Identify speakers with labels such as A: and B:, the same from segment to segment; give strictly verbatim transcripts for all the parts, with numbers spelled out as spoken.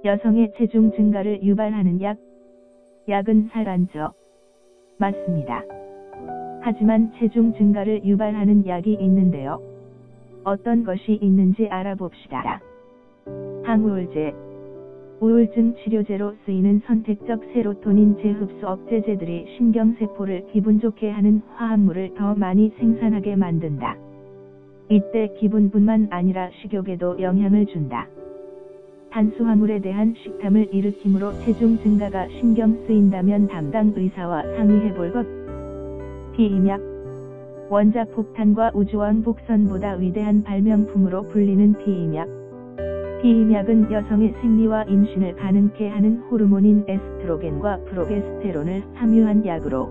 A: 여성의 체중 증가를 유발하는 약. 약은 살 안 쪄. 맞습니다. 하지만 체중 증가를 유발하는 약이 있는데요. 어떤 것이 있는지 알아봅시다. 항우울제. 우울증 치료제로 쓰이는 선택적 세로토닌 재흡수 억제제들이 신경세포를 기분 좋게 하는 화합물을 더 많이 생산하게 만든다. 이때 기분뿐만 아니라 식욕에도 영향을 준다. 탄수화물에 대한 식탐을 일으키므로 체중 증가가 신경 쓰인다면 담당 의사와 상의해볼 것. 피임약. 원자폭탄과 우주왕복선보다 위대한 발명품으로 불리는 피임약. 피임약은 여성의 생리와 임신을 가능케 하는 호르몬인 에스트로겐과 프로게스테론을 함유한 약으로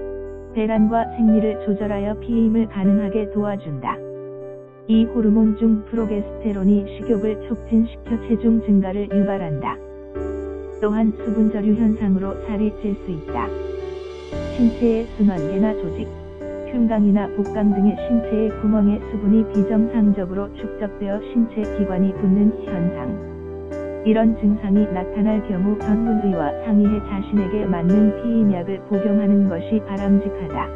A: 배란과 생리를 조절하여 피임을 가능하게 도와준다. 이 호르몬 중 프로게스테론이 식욕을 촉진시켜 체중 증가를 유발한다. 또한 수분저류 현상으로 살이 찔 수 있다. 신체의 순환계나 조직, 흉강이나 복강 등의 신체의 구멍에 수분이 비정상적으로 축적되어 신체 기관이 붓는 현상. 이런 증상이 나타날 경우 전문의와 상의해 자신에게 맞는 피임약을 복용하는 것이 바람직하다.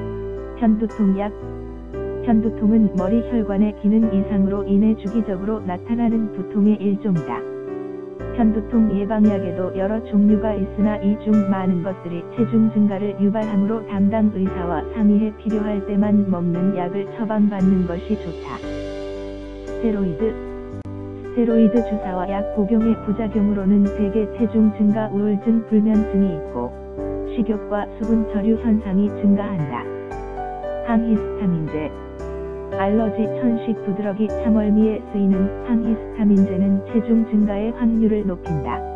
A: 편두통약. 편두통은 머리 혈관의 기능 이상으로 인해 주기적으로 나타나는 두통의 일종이다. 편두통 예방약에도 여러 종류가 있으나 이 중 많은 것들이 체중 증가를 유발하므로 담당 의사와 상의해 필요할 때만 먹는 약을 처방받는 것이 좋다. 스테로이드. 스테로이드 주사와 약 복용의 부작용으로는 대개 체중 증가 우울증 불면증이 있고 식욕과 수분 저류 현상이 증가한다. 항히스타민제. 알러지 천식 두드러기 참얼미에 쓰이는 항히스타민제는 체중 증가의 확률을 높인다.